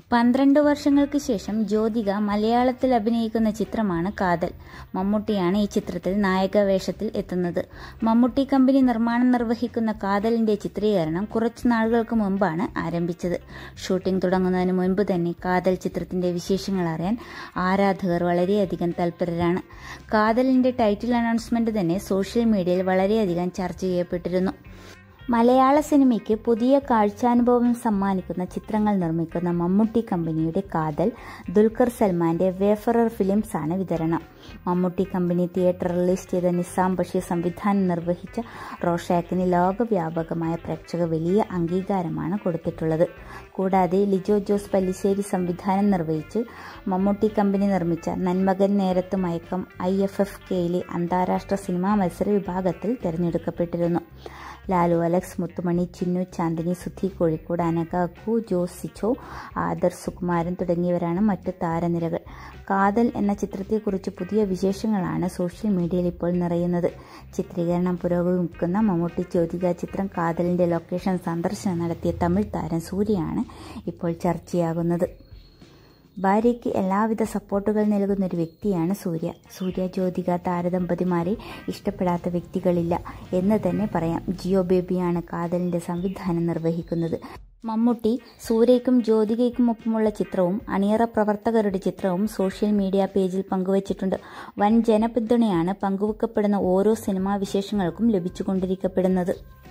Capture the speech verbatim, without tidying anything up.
പന്ത്രണ്ട് വർഷങ്ങൾക്ക് ശേഷം ജ്യോതിക മലയാളത്തിൽ അഭിനയിക്കുന്ന ചിത്രമാണ് കാതൽ. മമ്മൂട്ടിയാണ് ഈ ചിത്രത്തിൽ നായക വേഷത്തിൽ എത്തുന്നത്. മമ്മൂട്ടി കമ്പനി നിർമ്മാണം നിർവഹിക്കുന്ന കാതലിന്റെ ചിത്രീകരണം കുറച്ചു നാളുകൾക്ക് മുമ്പാണ് ആരംഭിച്ചത്. ഷൂട്ടിംഗ് തുടങ്ങുന്നതിന് മുൻപ് തന്നെ കാതൽ ചിത്രത്തിന്റെ വിശേഷങ്ങൾ അറിയാൻ ആരാധകർ വളരെയധികം തൽപരരാണ്. കാതലിന്റെ ടൈറ്റിൽ അനൗൺസ്മെന്റ് തന്നെ സോഷ്യൽ മീഡിയയിൽ വളരെയധികം ചർച്ച ചെയ്യപ്പെട്ടിരുന്നു. മലയാള സിനിമയ്ക്ക് പുതിയ കാഴ്ചാനുഭവം സമ്മാനിക്കുന്ന ചിത്രങ്ങൾ നിർമ്മിക്കുന്ന മമ്മൂട്ടി കമ്പനിയുടെ കാതൽ ദുൽഖർ സൽമാന്റെ വേഫറർ ഫിലിംസ് ആണ് വിതരണം. മമ്മൂട്ടി കമ്പനി തിയേറ്റർ റിലീസ് ചെയ്ത നിസാം ബഷീർ സംവിധാനം നിർവഹിച്ച റോഷാക്കിന് ലോകവ്യാപകമായ പ്രേക്ഷക വലിയ അംഗീകാരമാണ് കൊടുത്തിട്ടുള്ളത്. കൂടാതെ ലിജോ ജോസ് പല്ലിശ്ശേരി സംവിധാനം നിർവഹിച്ച് മമ്മൂട്ടി കമ്പനി നിർമ്മിച്ച നന്മകൻ നേരത്ത് മയക്കം ഐ എഫ് എഫ് കെയിലെ അന്താരാഷ്ട്ര സിനിമാ മത്സര വിഭാഗത്തിൽ തിരഞ്ഞെടുക്കപ്പെട്ടിരുന്നു. ലാലു അലക്സ്, മുത്തുമണി, ചിന്നു, ചാന്ദിനി, സുധി കോഴിക്കോട്, അനഘ, അക്കു, ജോസ് സിച്ചോ, ആദർ സുകുമാരൻ തുടങ്ങിയവരാണ് മറ്റ് താരനിരകൾ. കാതൽ എന്ന ചിത്രത്തെക്കുറിച്ച് പുതിയ വിശേഷങ്ങളാണ് സോഷ്യൽ മീഡിയയിൽ ഇപ്പോൾ നിറയുന്നത്. ചിത്രീകരണം പുരോഗമിക്കുന്ന മമ്മൂട്ടി ജ്യോതിക ചിത്രം കാതലിന്റെ ലൊക്കേഷൻ സന്ദർശനം നടത്തിയ തമിഴ് താരം സൂര്യയാണ് ഇപ്പോൾ ചർച്ചയാകുന്നത്. ഭാര്യയ്ക്ക് എല്ലാവിധ സപ്പോർട്ടുകൾ നൽകുന്ന ഒരു വ്യക്തിയാണ് സൂര്യ. സൂര്യ ജ്യോതിക താരദമ്പതിമാരെ ഇഷ്ടപ്പെടാത്ത വ്യക്തികളില്ല എന്ന് തന്നെ പറയാം. ജിയോ ബേബിയാണ് കാതലിന്റെ സംവിധാനം നിർവഹിക്കുന്നത്. മമ്മൂട്ടി സൂര്യയ്ക്കും ജ്യോതികയ്ക്കുമൊപ്പമുള്ള ചിത്രവും അണിയറ പ്രവർത്തകരുടെ ചിത്രവും സോഷ്യൽ മീഡിയ പേജിൽ പങ്കുവച്ചിട്ടുണ്ട്. വൻ ജനപിന്തുണയാണ് പങ്കുവെക്കപ്പെടുന്ന ഓരോ സിനിമാ വിശേഷങ്ങൾക്കും ലഭിച്ചുകൊണ്ടിരിക്കപ്പെടുന്നത്.